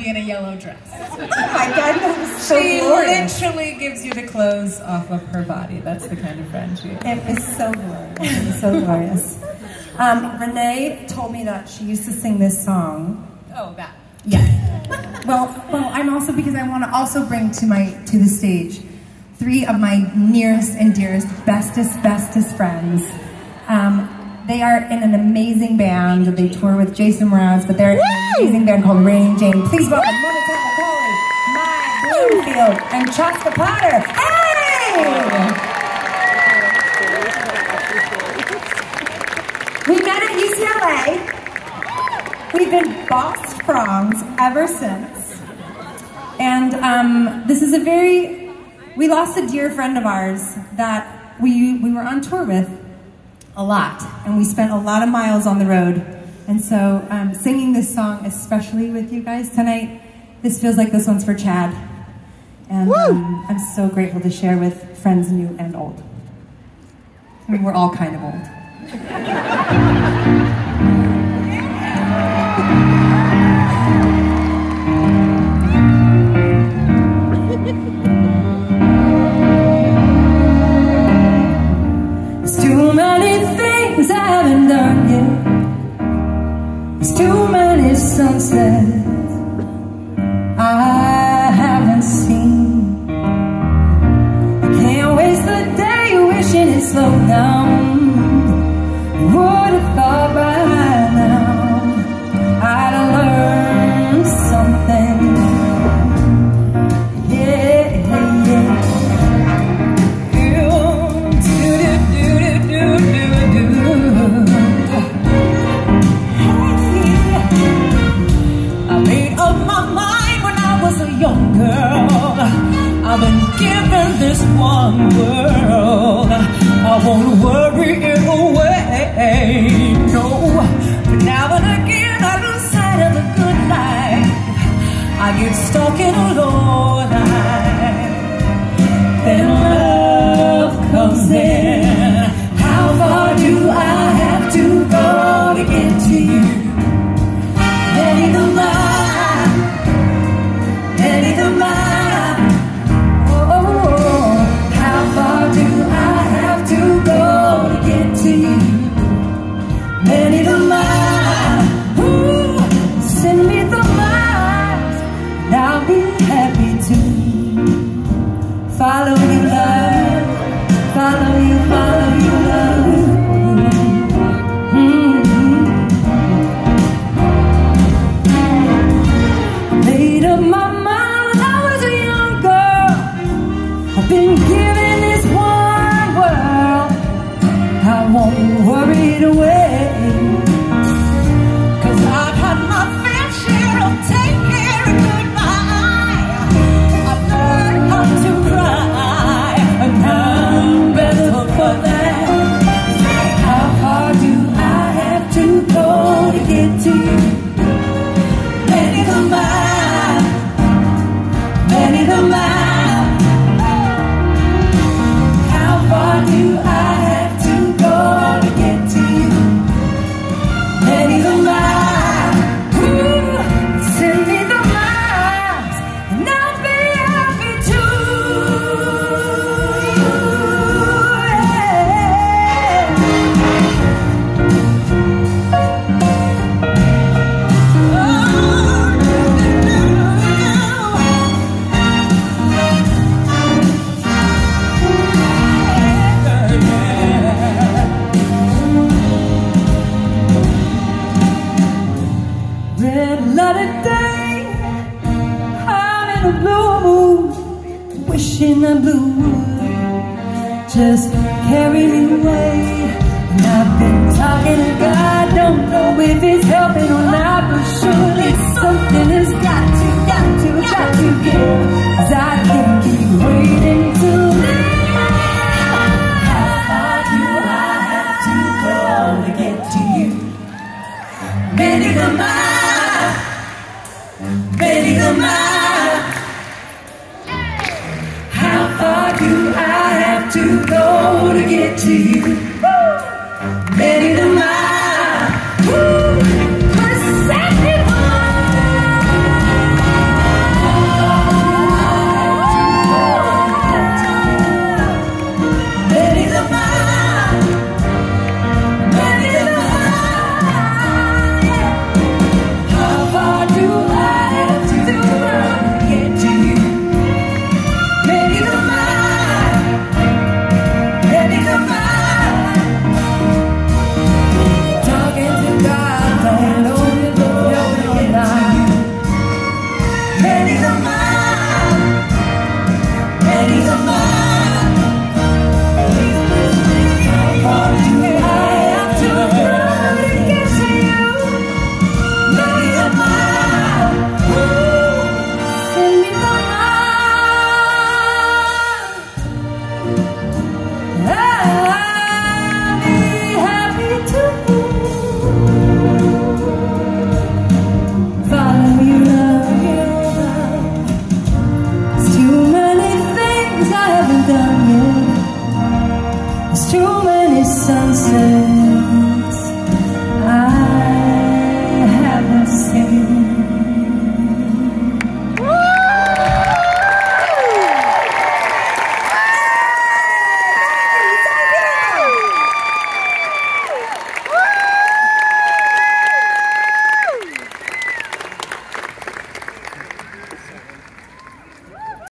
in a yellow dress. Oh my God, that was so glorious. She literally gives you the clothes off of her body. That's the kind of friend she is. It was so glorious. It was so glorious. Renee told me that she used to sing this song. Oh, that. Yeah. Well, I'm also, because I want to also bring to the stage 3 of my nearest and dearest, bestest friends. They are in an amazing band. They tour with Jason Mraz, but they're in an amazing band called Renée and Jane. Please welcome Monica McCauley, Mike Bloomfield, and Chaska Potter. Hey! We met at UCLA. We've been boss prongs ever since. And this is we lost a dear friend of ours that we were on tour with a lot, and we spent a lot of miles on the road. And so singing this song, especially with you guys tonight, this feels like this one's for Chad. And I'm so grateful to share with friends new and old. I mean, we're all kind of old. There's too many things I haven't done yet. There's too many sunsets I haven't seen. I can't waste the day wishing it slowed down. Would have thought by now I'd learned something. Young girl, I've been given this one world. I won't worry it away, no. But now and again I lose sight of a good life. I get stuck in a low life. Then love comes in. How far do I have to go to get to you? Many the mile, many the mile. Oh, how far do I have to go to get to you? Many the mile. Ooh, send me the miles, and I'll be happy to follow you, love. Follow you, love. Made up my mind, I was a young girl. I've been given this one world. I won't worry it away, 'cause I've had my fair share of taking a goodbye. I've learned how to cry, and I'm better for that. How far do I have to go to get to you? Many the mile, many the mile. How far do I have to go to get to you? Many the mile. Ooh, send me the miles, and I'll be happy too. Red light day, I'm in a blue mood, wishing the blue would just carry me away. And I've been talking to God, don't know if it's helping or not, but surely something has got to give, 'cause I can't keep waiting to live. How far do I have to go to get to you? Many the mile, many the mile. How far do I have to go to get to you? Many the mile. Woo! 'Cause send me the mile. any sunset.